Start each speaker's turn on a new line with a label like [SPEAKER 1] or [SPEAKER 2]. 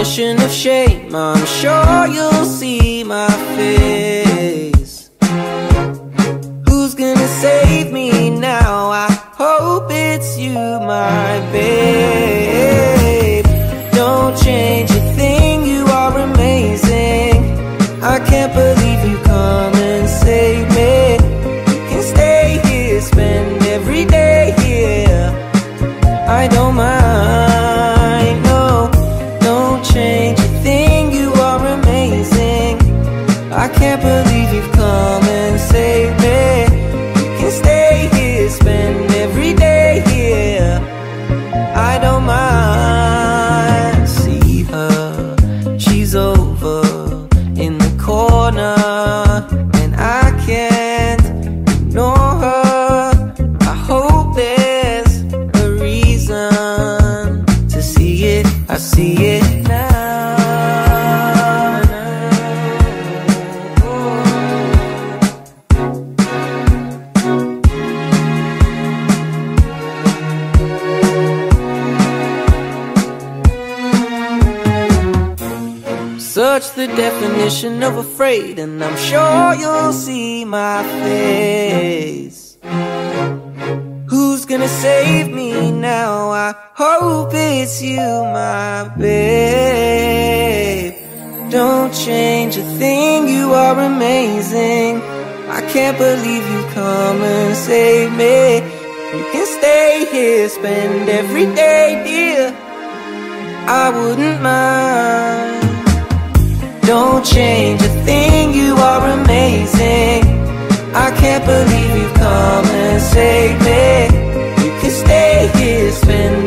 [SPEAKER 1] definition of shame. I'm sure you'll see my face. Who's gonna save me now? I hope it's you, my babe. Don't change a thing, you are amazing. I can't believe you come and save me. You can stay here, spend every day here. I don't mind, no. Don't change a thing, you are amazing. I can't believe you've come and saved me. You can stay here, spend every day here. I don't mind. See her, she's over in the corner, and I can't ignore her. I hope there's a reason to see it. I see it now. Search the definition of afraid, and I'm sure you'll see my face. Who's gonna save me now? I hope it's you, my babe. Don't change a thing, you are amazing. I can't believe you come and save me. You can stay here, spend every day, dear. I wouldn't mind. Don't change a thing, you are amazing. I can't believe you've come and saved me. You can stay here, spend